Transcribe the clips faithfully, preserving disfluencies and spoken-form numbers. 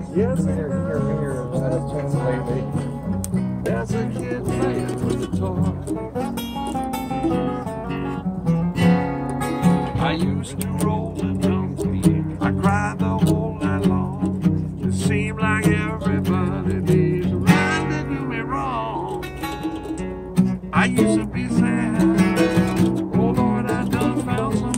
Yes, here, here, here, out of tune lately. As a kid playing with a toy, I used to roll and jump me. I cried the whole night long. It seemed like everybody needs a right to do me wrong. I used to be sad. Oh Lord, I done found some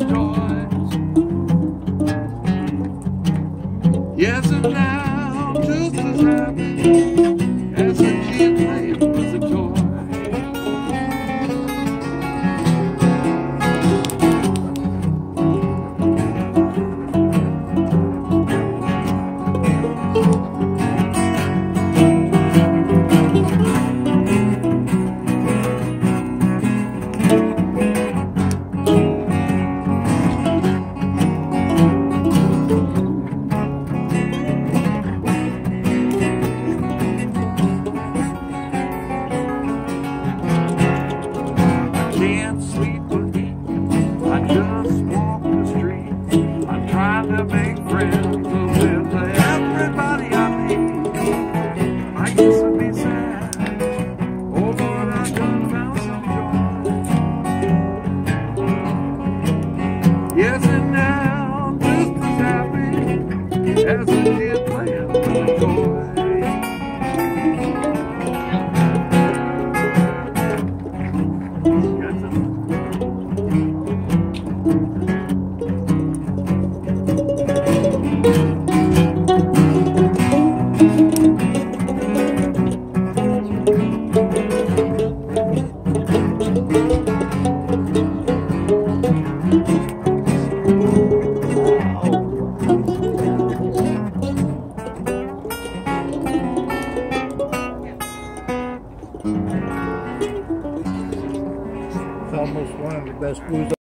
joy. Yes, and now just as happy as a kid playing with a toy. Can't sleep or eat, I just walk the street. I'm trying to make friends with everybody I meet. I used to be sad, oh Lord, I done found some joy. Yes, and now just as happy as a kid playing with a toy. It's almost one of the best blues